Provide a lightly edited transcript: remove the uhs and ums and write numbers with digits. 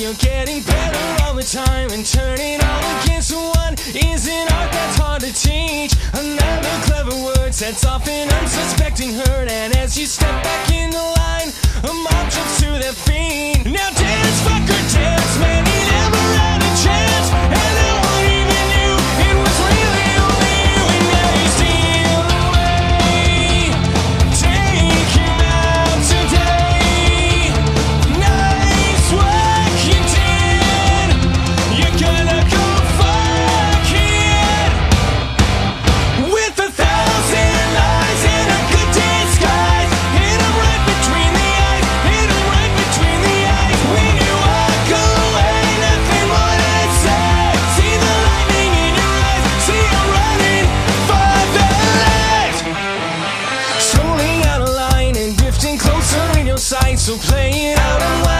you're getting better all the time, and turning all against one is an art that's hard to teach. Another clever word sets off an unsuspecting herd, and as you step back in the line, a mob jumps to their feet. Now dance, fucker, dance, man, he never had a chance, and no one even knew it was really only you, and now you steal away. Take him out today. Nice work you did. You're gonna go fuck it. With 1,000 lies and a good disguise, hit him right between the eyes, hit him right between the eyes. When you walk away, nothing more to say. See the lightning in your eyes, see him running for the light. Strolling out of line and drifting closer in your sight, so play it out and